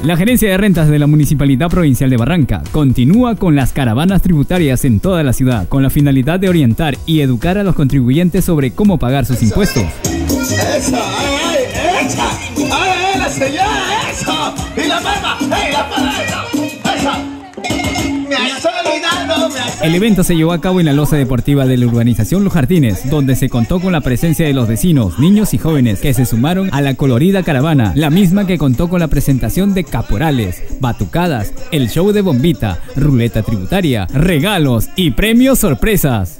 La Gerencia de Rentas de la Municipalidad Provincial de Barranca continúa con las caravanas tributarias en toda la ciudad, con la finalidad de orientar y educar a los contribuyentes sobre cómo pagar sus impuestos. ¡Eso! ¡Ay, ay! ¡Esa! ¡Ay, la señora! ¡Eso! ¡Y la mamá! ¡Ey, la mamá! ¡Eso! ¡Me has olvidado! El evento se llevó a cabo en la loza deportiva de la urbanización Los Jardines, donde se contó con la presencia de los vecinos, niños y jóvenes que se sumaron a la colorida caravana, la misma que contó con la presentación de caporales, batucadas, el show de bombita, ruleta tributaria, regalos y premios sorpresas.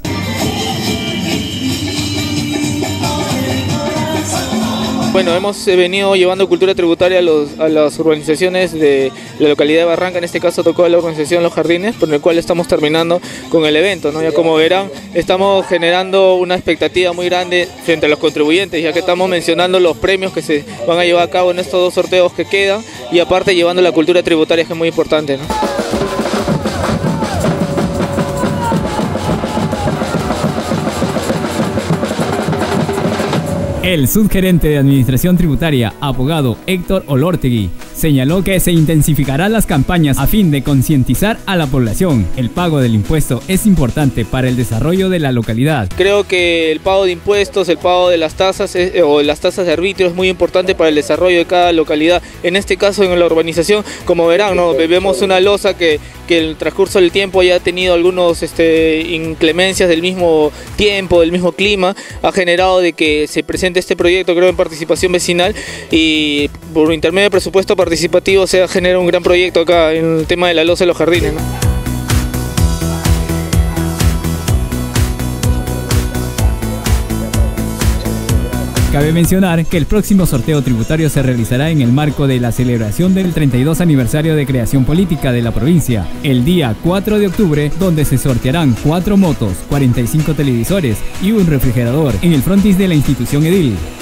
Bueno, hemos venido llevando cultura tributaria a las urbanizaciones de la localidad de Barranca. En este caso tocó a la urbanización Los Jardines, por el cual estamos terminando con el evento, ¿no? Ya como verán, estamos generando una expectativa muy grande frente a los contribuyentes, ya que estamos mencionando los premios que se van a llevar a cabo en estos dos sorteos que quedan, y aparte llevando la cultura tributaria, que es muy importante, ¿no? El subgerente de Administración Tributaria, abogado Héctor Olortegui, señaló que se intensificarán las campañas a fin de concientizar a la población. El pago del impuesto es importante para el desarrollo de la localidad. Creo que el pago de impuestos, el pago de las tasas o las tasas de arbitrio es muy importante para el desarrollo de cada localidad. En este caso, en la urbanización, como verán, ¿no? Vemos una loza que en el transcurso del tiempo ya ha tenido algunos inclemencias del mismo tiempo, del mismo clima, ha generado de que se presente este proyecto, creo, en participación vecinal, y por intermedio de presupuesto participativo se genera un gran proyecto acá en el tema de la loza de Los Jardines, ¿no? Cabe mencionar que el próximo sorteo tributario se realizará en el marco de la celebración del 32 aniversario de creación política de la provincia, el día 4 de octubre, donde se sortearán 4 motos, 45 televisores y un refrigerador en el frontis de la institución edil.